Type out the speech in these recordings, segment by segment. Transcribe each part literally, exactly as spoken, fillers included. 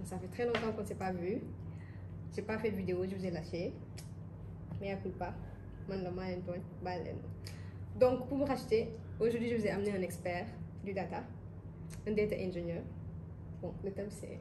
Ça fait très longtemps qu'on ne s'est pas vu. J'ai pas fait de vidéo, je vous ai lâché. Mais il n'y a pas. Donc, pour me racheter, aujourd'hui, je vous ai amené un expert du data, un data engineer. Bon, le thème c'est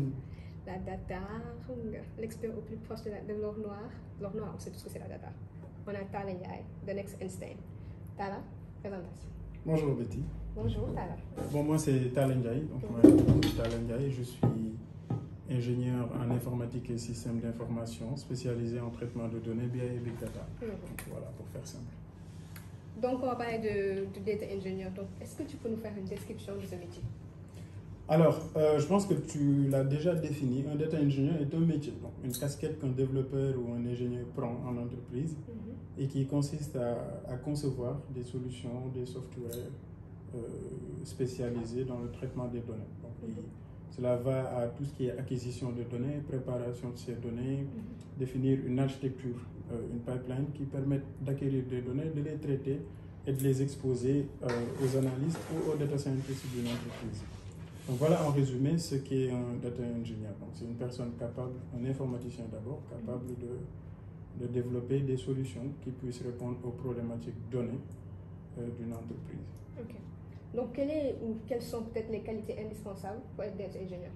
la data, l'expert au plus proche de, la, de l'or noir. L'or noir, on sait tout ce que c'est la data. On a Talla Ndiaye, The Next Einstein. Talla, présentation. Bonjour Betty. Bonjour Talla. Bon, moi c'est Talla Ndiaye. Donc, moi, Talla Ndiaye, je suis ingénieur en informatique et système d'information, spécialisé en traitement de données, B I et Big Data. Mm-hmm. Donc, voilà, pour faire simple. Donc, on va parler de, de data engineer. Donc, est-ce que tu peux nous faire une description de ce métier? Alors, euh, je pense que tu l'as déjà défini. Un data engineer est un métier, donc une casquette qu'un développeur ou un ingénieur prend en entreprise mm-hmm. et qui consiste à, à concevoir des solutions, des softwares euh, spécialisés dans le traitement des données. Donc, mm-hmm. il, cela va à tout ce qui est acquisition de données, préparation de ces données, mm-hmm. définir une architecture, euh, une pipeline qui permet d'acquérir des données, de les traiter et de les exposer euh, aux analystes ou aux data scientists d'une entreprise. Donc voilà en résumé ce qu'est un data engineer. C'est une personne capable, un informaticien d'abord, capable de, de développer des solutions qui puissent répondre aux problématiques données euh, d'une entreprise. Okay. Donc quelle est, ou quelles sont peut-être les qualités indispensables pour être data engineer?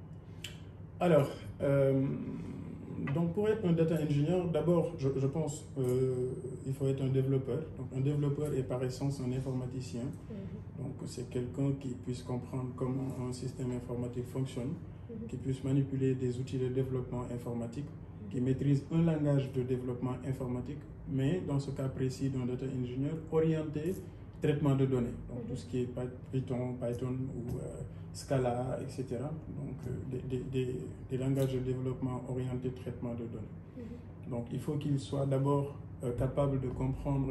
Alors, euh, donc pour être un data engineer, d'abord je, je pense euh, il faut être un développeur. Donc un développeur est par essence un informaticien. Mm-hmm. Donc c'est quelqu'un qui puisse comprendre comment un système informatique fonctionne, mm-hmm. qui puisse manipuler des outils de développement informatique, mm-hmm. qui maîtrise un langage de développement informatique, mais dans ce cas précis d'un data engineer, orienté traitement de données. Donc mm-hmm. tout ce qui est Python, Python ou euh, Scala, et cetera. Donc euh, des, des, des, des langages de développement orientés traitement de données. Mm-hmm. Donc il faut qu'il soit d'abord euh, capable de comprendre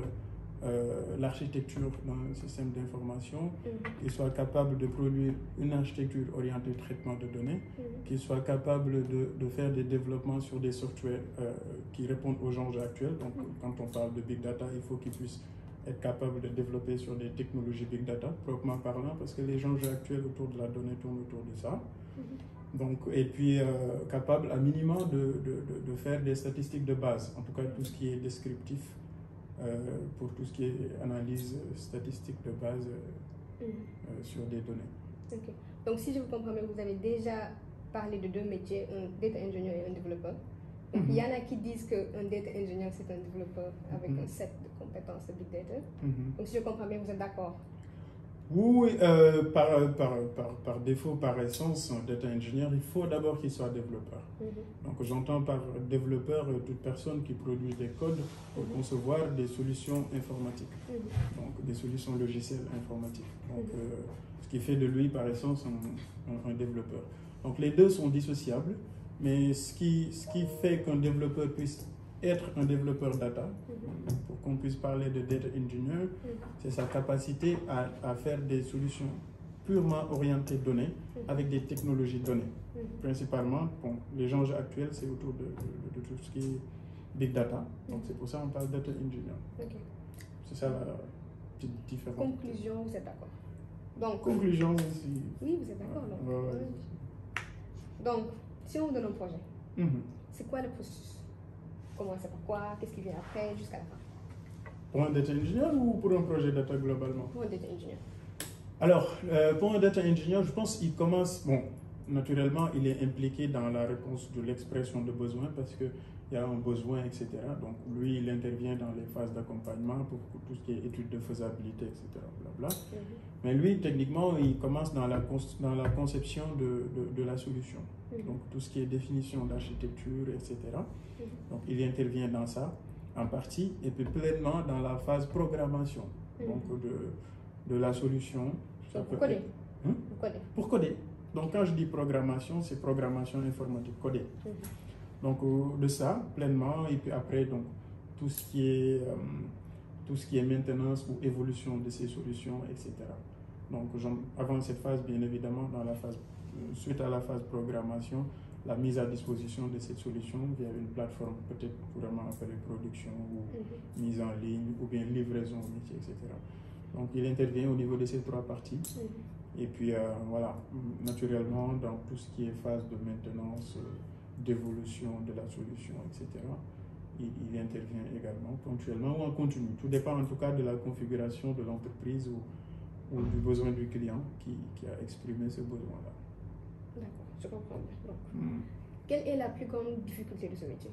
Euh, l'architecture dans un système d'information, mm-hmm. qu'il soit capable de produire une architecture orientée traitement de données, mm-hmm. qu'il soit capable de, de faire des développements sur des softwares euh, qui répondent aux enjeux actuels. Donc mm-hmm. quand on parle de Big Data, il faut qu'il puisse être capable de développer sur des technologies Big Data, proprement parlant, parce que les enjeux actuels autour de la donnée tournent autour de ça. Mm-hmm. Donc, et puis euh, capable à minima de, de, de, de faire des statistiques de base, en tout cas tout ce qui est descriptif, Euh, pour tout ce qui est analyse statistique de base euh, mm. euh, sur des données. Okay. Donc si je vous comprends bien, vous avez déjà parlé de deux métiers, un data engineer et un développeur. Donc mm-hmm. il y en a qui disent qu'un data engineer c'est un développeur avec mm-hmm. un set de compétences de big data. Mm-hmm. Donc si je comprends bien, vous êtes d'accord? Oui, euh, par, par, par, par défaut, par essence, un data engineer, il faut d'abord qu'il soit développeur. Mm-hmm. Donc j'entends par développeur toute personne qui produit des codes pour mm-hmm. concevoir des solutions informatiques, mm-hmm. donc des solutions logicielles informatiques. Donc mm-hmm. euh, ce qui fait de lui par essence un, un, un développeur. Donc les deux sont dissociables, mais ce qui, ce qui fait qu'un développeur puisse être un développeur data, mm-hmm. pour qu'on puisse parler de data engineer, mm-hmm. c'est sa capacité à, à faire des solutions purement orientées données, mm-hmm. avec des technologies données. Mm-hmm. Principalement, bon, les enjeux actuels, c'est autour de, de, de tout ce qui est big data, mm-hmm. donc c'est pour ça qu'on parle data engineer. Okay. C'est ça la petite différence. Conclusion, vous êtes d'accord? Donc, conclusion aussi. Oui, vous êtes d'accord. Donc, ouais, ouais. donc, si on vous donne un projet, mm-hmm. c'est quoi le processus? Commencer par quoi? Qu'est-ce qui vient après jusqu'à la fin? Pour un data engineer ou pour un projet data globalement? Pour un data engineer. Alors, euh, pour un data engineer, je pense qu'il commence, bon, naturellement, il est impliqué dans la réponse de l'expression de besoin parce qu'il y a un besoin, et cetera. Donc, lui, il intervient dans les phases d'accompagnement pour, pour tout ce qui est étude de faisabilité, et cetera. Blabla. Mm-hmm. Mais lui, techniquement, il commence dans la, dans la conception de, de, de la solution. Mm-hmm. Donc, tout ce qui est définition d'architecture, et cetera. Mm-hmm. Donc, il intervient dans ça, en partie, et puis pleinement dans la phase programmation, mm-hmm. donc de, de la solution. Ça pour coder. Être, hein? Pour coder. Pour coder. Donc, quand je dis programmation, c'est programmation informatique codée. Mm-hmm. Donc, euh, de ça, pleinement, et puis après, donc, tout ce qui est, euh, tout ce qui est maintenance ou évolution de ces solutions, et cetera. Donc, avant cette phase, bien évidemment, dans la phase, euh, suite à la phase programmation, la mise à disposition de cette solution via une plateforme peut-être couramment appelée production ou mm-hmm. mise en ligne ou bien livraison au métier, et cetera. Donc il intervient au niveau de ces trois parties. Mm-hmm. Et puis euh, voilà, naturellement, dans tout ce qui est phase de maintenance, euh, d'évolution de la solution, et cetera, il, il intervient également ponctuellement ou en continu. Tout dépend en tout cas de la configuration de l'entreprise ou, ou du besoin du client qui, qui a exprimé ce besoin-là. D'accord, je comprends bien. Donc, Mm. quelle est la plus grande difficulté de ce métier?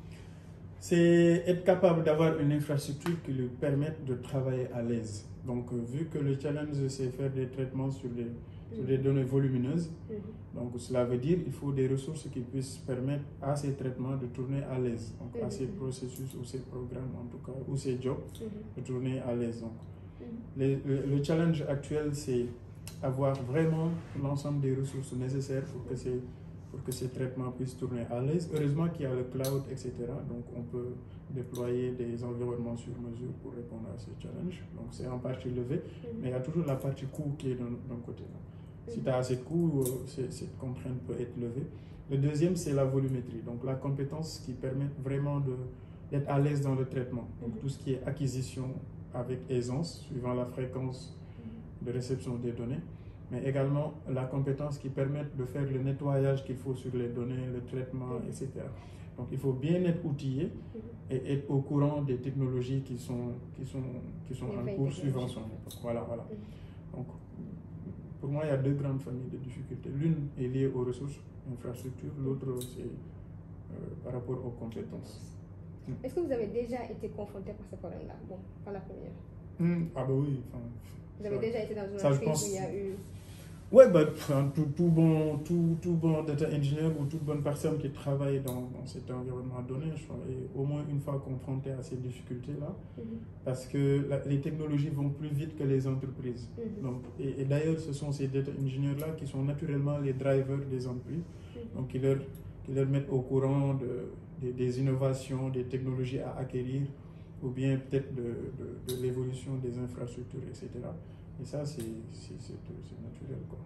C'est être capable d'avoir une infrastructure qui lui permette de travailler à l'aise. Donc, euh, vu que le challenge, c'est faire des traitements sur des, mmh. sur des données volumineuses, mmh. donc cela veut dire qu'il faut des ressources qui puissent permettre à ces traitements de tourner à l'aise, donc mmh. à ces processus ou ces programmes en tout cas, ou ces jobs, mmh. de tourner à l'aise. Donc, mmh. les, le, le challenge actuel, c'est avoir vraiment l'ensemble des ressources nécessaires pour que ces pour que ces traitements puissent tourner à l'aise. Heureusement qu'il y a le cloud, et cetera. Donc on peut déployer des environnements sur mesure pour répondre à ces challenges. Donc c'est en partie levé, mm-hmm. mais il y a toujours la partie coût qui est d'un côté. Mm-hmm. Si tu as assez de coûts, cette contrainte peut être levée. Le deuxième, c'est la volumétrie, donc la compétence qui permet vraiment d'être à l'aise dans le traitement. Donc mm-hmm. tout ce qui est acquisition avec aisance, suivant la fréquence de réception des données, mais également la compétence qui permet de faire le nettoyage qu'il faut sur les données, le traitement, et cetera. Donc il faut bien être outillé et être au courant des technologies qui sont, qui sont, qui sont en cours suivant son époque. Voilà, voilà. Donc pour moi, il y a deux grandes familles de difficultés. L'une est liée aux ressources, infrastructures, l'autre c'est euh, par rapport aux compétences. Est-ce que vous avez déjà été confronté par ce problème-là? Bon, pas la première. Mmh. Ah ben oui. Enfin, vous avez ça, déjà été dans une ça, entreprise pense... où il y a eu... Oui, bah, tout, tout, bon, tout, tout bon data engineer ou toute bonne personne qui travaille dans, dans cet environnement donné, je est au moins une fois confronté à ces difficultés-là, mm-hmm. parce que la, les technologies vont plus vite que les entreprises. Mm-hmm. Donc, et, et d'ailleurs, ce sont ces data engineers-là qui sont naturellement les drivers des entreprises, mm-hmm. donc qui leur, qui leur mettent au courant de, de, des innovations, des technologies à acquérir, ou bien peut-être de, de, de l'évolution des infrastructures, et cetera. Et ça, c'est naturel, quoi.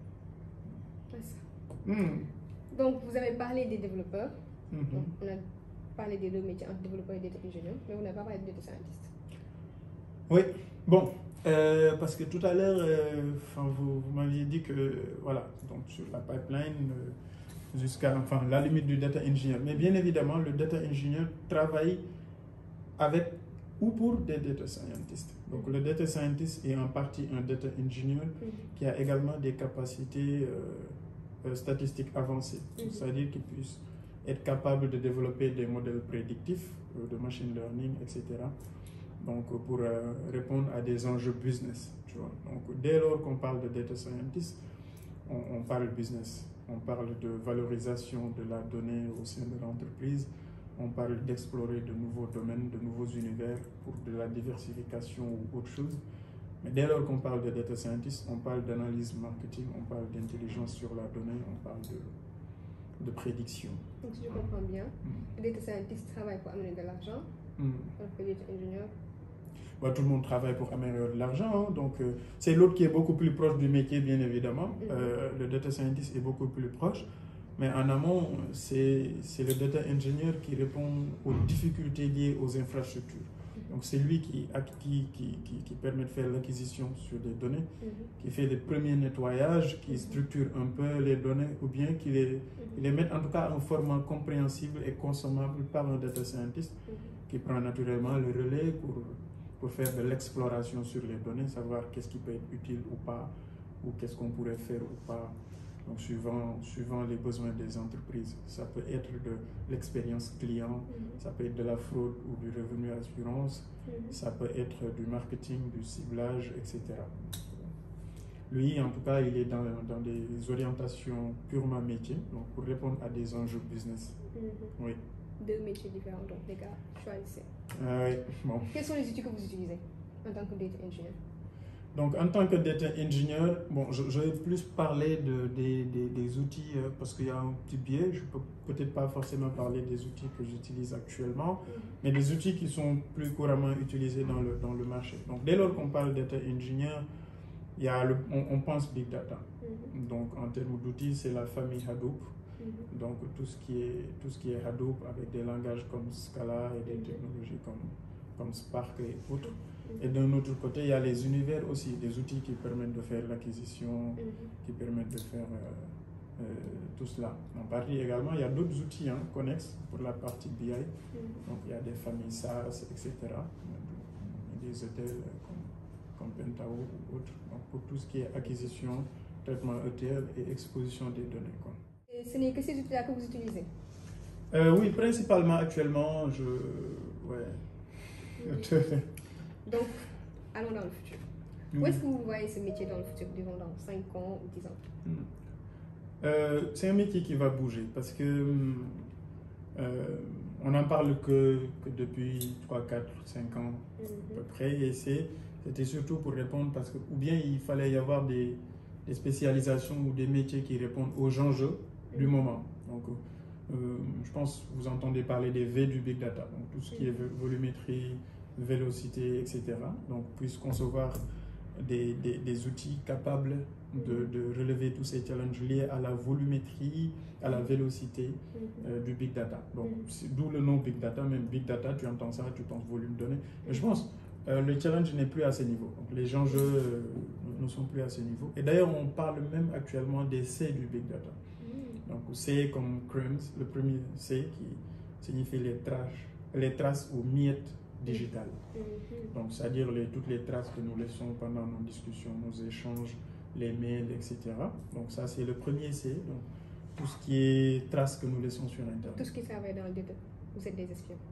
Mm. Donc, vous avez parlé des développeurs. Mm-hmm. Donc, on a parlé des deux métiers entre développeur et data ingénieur, mais on n'a pas parlé de data scientist. Oui, bon, euh, parce que tout à l'heure, euh, vous, vous m'aviez dit que, voilà, donc sur la pipeline, euh, jusqu'à enfin, la limite du data engineer. Mais bien évidemment, le data engineer travaille avec ou pour des data scientists. Donc mm-hmm. le data scientist est en partie un data engineer mm-hmm. qui a également des capacités euh, euh, statistiques avancées, mm-hmm. c'est-à-dire qu'il puisse être capable de développer des modèles prédictifs euh, de machine learning, et cetera. Donc pour euh, répondre à des enjeux business. Tu vois. Donc dès lors qu'on parle de data scientist, on, on parle business, on parle de valorisation de la donnée au sein de l'entreprise. On parle d'explorer de nouveaux domaines, de nouveaux univers pour de la diversification ou autre chose. Mais dès lors qu'on parle de data scientist, on parle d'analyse marketing, on parle d'intelligence sur la donnée, on parle de, de prédiction. Donc si je comprends bien, mm. les data scientists travaillent pour amener de l'argent, mm. alors que les data ingénieurs... Bah, tout le monde travaille pour améliorer de l'argent, hein, donc euh, c'est l'autre qui est beaucoup plus proche du métier, bien évidemment. Mm. Euh, le data scientist est beaucoup plus proche. Mais en amont, c'est le data engineer qui répond aux difficultés liées aux infrastructures. Donc c'est lui qui, qui, qui, qui, qui permet de faire l'acquisition sur des données, mm-hmm. qui fait les premiers nettoyages, qui structure un peu les données, ou bien qui les, mm-hmm. les met en tout cas en format compréhensible et consommable par un data scientist, mm-hmm. qui prend naturellement le relais pour, pour faire de l'exploration sur les données, savoir qu'est-ce qui peut être utile ou pas, ou qu'est-ce qu'on pourrait faire ou pas. Donc, suivant, suivant les besoins des entreprises. Ça peut être de l'expérience client, mm-hmm. ça peut être de la fraude ou du revenu assurance, mm-hmm. ça peut être du marketing, du ciblage, et cetera. Lui, en tout cas, il est dans, dans des orientations purement métier, donc pour répondre à des enjeux business. Mm-hmm. Oui. Deux métiers différents, donc les gars, choisissez. Euh, oui, bon. Quels sont les outils que vous utilisez en tant que data engineer? Donc, en tant que data engineer, bon, je, je vais plus parler de, des, des, des outils euh, parce qu'il y a un petit biais. Je ne peux peut-être pas forcément parler des outils que j'utilise actuellement, mm-hmm. mais des outils qui sont plus couramment utilisés dans le, dans le marché. Donc, dès lors qu'on parle de data engineer, il y a le, on, on pense big data. Mm-hmm. Donc, en termes d'outils, c'est la famille Hadoop. Mm-hmm. Donc, tout ce, qui est, tout ce qui est Hadoop avec des langages comme Scala et des mm-hmm. technologies comme comme Spark et autres. Et d'un autre côté, il y a les univers aussi, des outils qui permettent de faire l'acquisition, mm-hmm. qui permettent de faire euh, euh, tout cela. En partie également, il y a d'autres outils hein, connexes pour la partie B I. Mm-hmm. Donc il y a des familles SaaS, et cetera. Des hôtels comme, comme Pentao ou autres. Donc pour tout ce qui est acquisition, traitement E T L et exposition des données. Quoi. Et ce n'est que ces outils-là que vous utilisez? euh, Oui, principalement actuellement, je... Ouais. Mm-hmm. Donc, allons dans le futur. Où est-ce que vous voyez ce métier dans le futur, disons dans cinq ans ou dix ans? Mm. euh, C'est un métier qui va bouger parce que euh, on n'en parle que, que depuis trois, quatre, cinq ans mm-hmm. à peu près. Et c'était surtout pour répondre parce que, ou bien il fallait y avoir des, des spécialisations ou des métiers qui répondent aux enjeux mm-hmm. du moment. Donc, euh, je pense que vous entendez parler des V du Big Data, donc tout ce qui est volumétrie, vélocité, et cetera. Donc, puisse concevoir des, des, des outils capables de, de relever tous ces challenges liés à la volumétrie, à la vélocité euh, du Big Data. Donc, d'où le nom Big Data. Même Big Data, tu entends ça, tu penses volume de données. Mais je pense euh, le challenge n'est plus à ce niveau. Donc, les enjeux euh, ne sont plus à ce niveau. Et d'ailleurs, on parle même actuellement des C du Big Data. Donc, C comme crumbs, le premier C qui signifie les traces, les traces ou miettes digitales. Mm-hmm. Donc, c'est-à-dire les, toutes les traces que nous laissons pendant nos discussions, nos échanges, les mails, et cetera. Donc, ça, c'est le premier C. Donc, tout ce qui est traces que nous laissons sur Internet. Tout ce qui servait dans le data. Vous êtes des espions.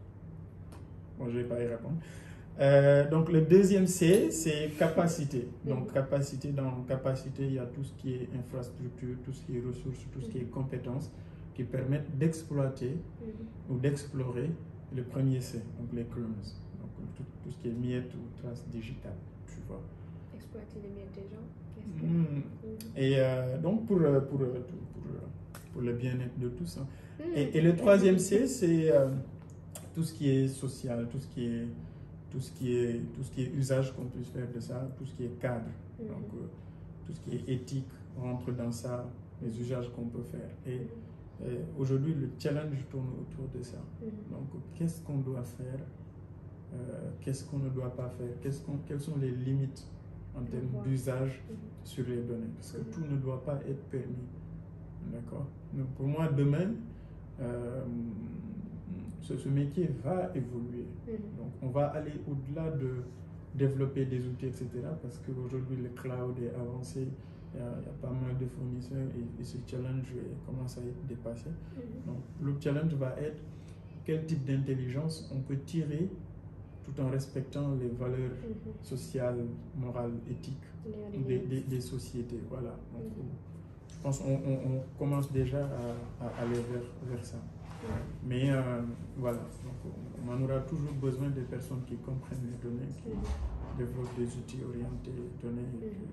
Bon, je ne vais pas y répondre. Euh, donc, le deuxième C, c'est capacité. Donc, mm-hmm. capacité, dans capacité, il y a tout ce qui est infrastructure, tout ce qui est ressources, tout ce mm-hmm. qui est compétences qui permettent d'exploiter mm-hmm. ou d'explorer le premier C, donc les crumbs. Donc, tout, tout ce qui est miettes ou traces digitales, tu vois. Exploiter les miettes des gens. Mm. Mm-hmm. Et euh, donc, pour, pour, pour, pour, pour le bien-être de tous. Hein. Mm-hmm. Et, et le troisième C, c'est euh, tout ce qui est social, tout ce qui est Tout ce, qui est, tout ce qui est usage qu'on puisse faire de ça, tout ce qui est cadre, mm-hmm. donc euh, tout ce qui est éthique rentre dans ça, les usages qu'on peut faire. Et, mm-hmm. et aujourd'hui, le challenge tourne autour de ça. Mm-hmm. Donc, qu'est-ce qu'on doit faire, euh, qu'est-ce qu'on ne doit pas faire, qu'est-ce qu'on, quelles sont les limites en termes mm-hmm. d'usage mm-hmm. sur les données, parce que mm-hmm. tout ne doit pas être permis. D'accord? Donc, pour moi, demain, euh, Ce, ce métier va évoluer. Mm-hmm. Donc, on va aller au-delà de développer des outils, et cetera. Parce qu'aujourd'hui, le cloud est avancé, il y a, il y a pas mal de fournisseurs et, et ce challenge commence à être dépassé. Mm-hmm. Donc, le challenge va être quel type d'intelligence on peut tirer tout en respectant les valeurs mm-hmm. sociales, morales, éthiques des, des, des sociétés. Voilà. Donc, mm-hmm. je pense qu'on on, on commence déjà à, à aller vers, vers ça. Mais euh, voilà, donc, on en aura toujours besoin des personnes qui comprennent les données, qui mm-hmm. développent des outils orientés données.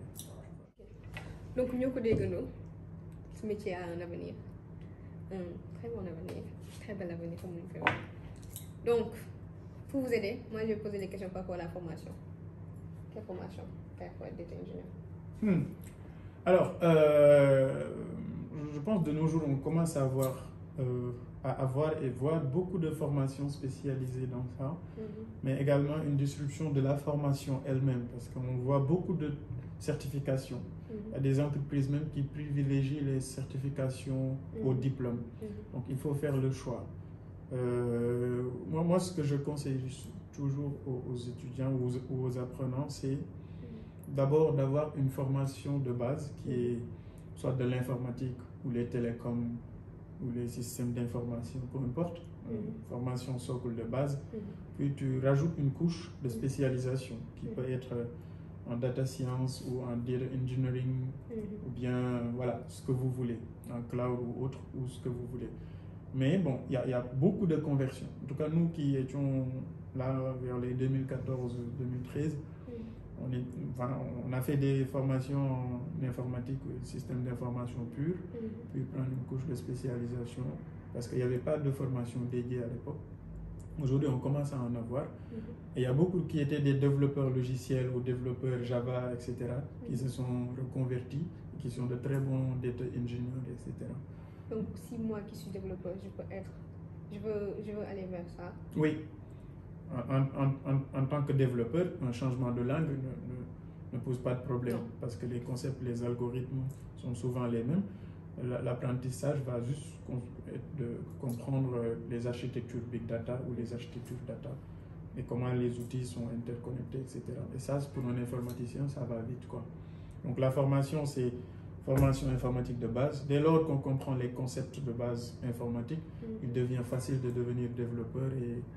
Mm-hmm. Donc, nous connaissons ce métier a un avenir, un très bon avenir, très bel avenir comme nous faisons. Donc, pour vous aider, moi je vais poser des questions par rapport à la formation. Quelle formation faire pour être data engineer? hmm. Alors, euh, je pense de nos jours, on commence à avoir euh, à avoir et voir beaucoup de formations spécialisées dans ça, mm-hmm. mais également une disruption de la formation elle-même, parce qu'on voit beaucoup de certifications. Mm-hmm. Il y a des entreprises même qui privilégient les certifications mm-hmm. au diplôme. Mm-hmm. Donc il faut faire le choix. Euh, moi, moi, ce que je conseille toujours aux, aux étudiants ou aux, ou aux apprenants, c'est mm-hmm. d'abord d'avoir une formation de base qui est soit de l'informatique ou les télécoms, ou les systèmes d'information, peu importe, mm-hmm. euh, formation socle de base, mm-hmm. puis tu rajoutes une couche de spécialisation qui mm-hmm. peut être en data science ou en data engineering, mm-hmm. ou bien voilà, ce que vous voulez, en cloud ou autre, ou ce que vous voulez. Mais bon, il y, y a beaucoup de conversions. En tout cas, nous qui étions là vers les deux mille quatorze deux mille treize, On, est, enfin, on a fait des formations en informatique, système d'information pur, mm-hmm. puis prendre une couche de spécialisation, parce qu'il n'y avait pas de formation dédiée à l'époque. Aujourd'hui, on commence à en avoir. Mm-hmm. Et il y a beaucoup qui étaient des développeurs logiciels ou développeurs Java, et cetera, mm-hmm. qui se sont reconvertis, qui sont de très bons data engineers, et cetera. Donc, si moi qui suis développeur, je peux être, je veux, je veux aller vers ça. Oui. en, en, en, en tant que développeur, un changement de langue ne, ne, ne pose pas de problème, non. Parce que les concepts, les algorithmes sont souvent les mêmes. L'apprentissage va juste être de comprendre les architectures big data ou les architectures data et comment les outils sont interconnectés, et cetera. Et ça, pour un informaticien, ça va vite, quoi. Donc la formation, c'est formation informatique de base. Dès lors qu'on comprend les concepts de base informatique, mmh. il devient facile de devenir développeur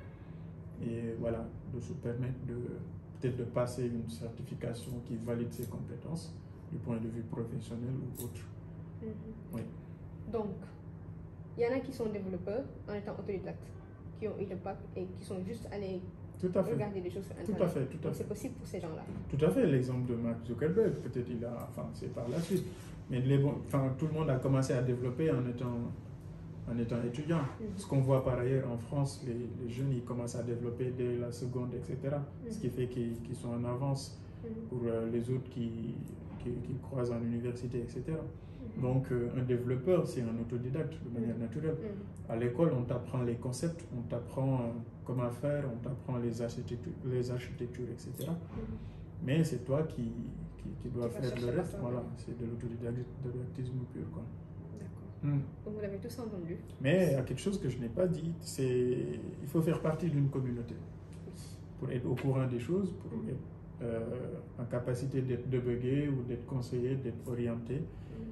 et, et voilà, de se permettre de peut-être de passer une certification qui valide ses compétences du point de vue professionnel ou autre. Mmh. Oui. Donc, il y en a qui sont développeurs en étant autodidactes, qui ont eu le bac et qui sont juste allés tout à fait. regarder des choses sur Internet. Tout à fait, tout à fait. C'est possible pour ces gens-là. Tout à fait. L'exemple de Mark Zuckerberg, peut-être il a, enfin c'est par la suite, mais les bons, enfin tout le monde a commencé à développer en étant, en étant étudiant. Mm-hmm. Ce qu'on voit par ailleurs en France, les, les jeunes ils commencent à développer dès la seconde, et cetera. Mm-hmm. Ce qui fait qu'ils qu'ils sont en avance mm-hmm. pour euh, les autres qui, qui, qui croisent en université, et cetera. Donc, euh, un développeur, c'est un autodidacte de manière naturelle. Mm. À l'école, on t'apprend les concepts, on t'apprend euh, comment faire, on t'apprend les architectures, les architectures, et cetera. Mm. Mais c'est toi qui, qui, qui dois faire le reste. Voilà, c'est de l'autodidactisme pur, quoi. D'accord. Mm. Donc, vous l'avez tous entendu. Mais il y a quelque chose que je n'ai pas dit, c'est il faut faire partie d'une communauté. Oui. Pour être au courant des choses, pour mm. être euh, en capacité d'être débugué ou d'être conseillé, d'être orienté.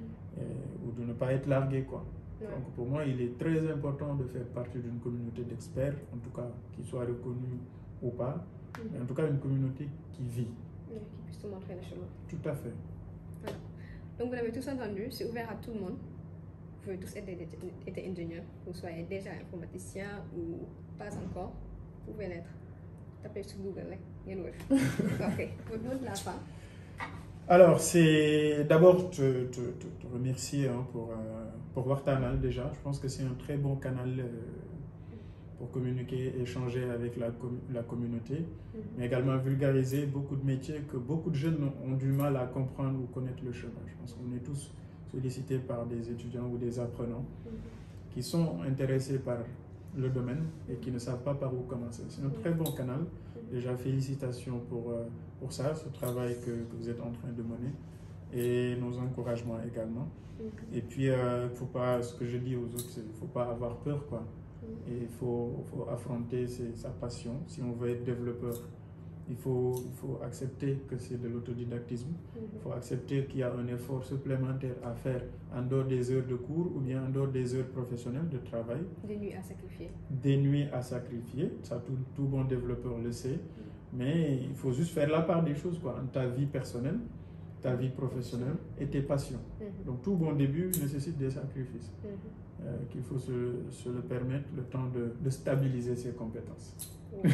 Ou de ne pas être largué, quoi. Ouais. Donc pour moi, il est très important de faire partie d'une communauté d'experts, en tout cas, qui soit reconnue ou pas, mm-hmm. mais en tout cas une communauté qui vit. Oui, qui puisse te montrer le chemin. Tout à fait. Voilà. Donc vous l'avez tous entendu, c'est ouvert à tout le monde. Vous pouvez tous être, être ingénieurs, que vous soyez déjà informaticien ou pas encore, vous pouvez l'être. Tapez sur Google, là. Ok, votre mot de la fin. Alors, c'est d'abord te, te, te, te remercier hein, pour, euh, pour Wartanal déjà. Je pense que c'est un très bon canal euh, pour communiquer, échanger avec la, com la communauté, mm-hmm. mais également vulgariser beaucoup de métiers que beaucoup de jeunes ont du mal à comprendre ou connaître le chemin. Je pense qu'on est tous sollicités par des étudiants ou des apprenants mm-hmm. qui sont intéressés par le domaine et qui ne savent pas par où commencer. C'est un très bon canal. Déjà, félicitations pour, euh, pour ça, ce travail que, que vous êtes en train de mener et nos encouragements également. Mm-hmm. Et puis, euh, faut pas, ce que je dis aux autres, c'est qu'il ne faut pas avoir peur, quoi. Mm-hmm. Et il faut, faut affronter ses, sa passion. Si on veut être développeur, il faut, il faut accepter que c'est de l'autodidactisme. Il mm-hmm. faut accepter qu'il y a un effort supplémentaire à faire en dehors des heures de cours ou bien en dehors des heures professionnelles de travail. Des nuits à sacrifier. Des nuits à sacrifier, ça tout, tout bon développeur le sait. Mm-hmm. Mais il faut juste faire la part des choses, quoi, en ta vie personnelle, ta vie professionnelle et tes passions. Mm-hmm. Donc tout bon début nécessite des sacrifices. Mm-hmm. euh, qu'il faut se, se le permettre le temps de, de stabiliser ses compétences. Mm-hmm.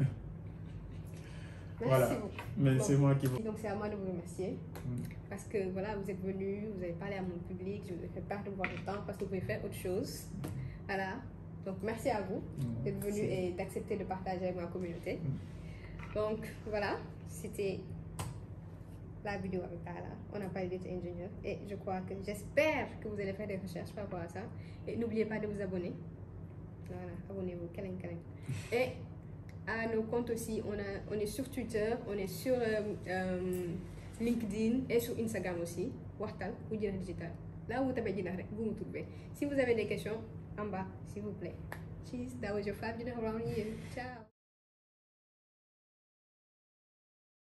Merci voilà. beaucoup. Mais bon, c'est moi qui vous... Donc c'est à moi de vous remercier mm. parce que voilà, vous êtes venu, vous avez parlé à mon public, je vous ai fait part de votre temps parce que vous pouvez faire autre chose. Voilà. Donc merci à vous mm. d'être venu et d'accepter de partager avec ma communauté. Mm. Donc voilà, c'était la vidéo avec Tala. On a parlé d'être ingénieur et je crois que j'espère que vous allez faire des recherches par rapport à ça. Et n'oubliez pas de vous abonner. Voilà, abonnez-vous. Et à nos comptes aussi, on, a, on est sur Twitter, on est sur euh, euh, LinkedIn et sur Instagram aussi. Wartal ou Djinakh Digital. Là où vous tapez Djinakh, vous me trouvez. Si vous avez des questions, en bas, s'il vous plaît. Cheers, that was your five Djinakh around here. Ciao.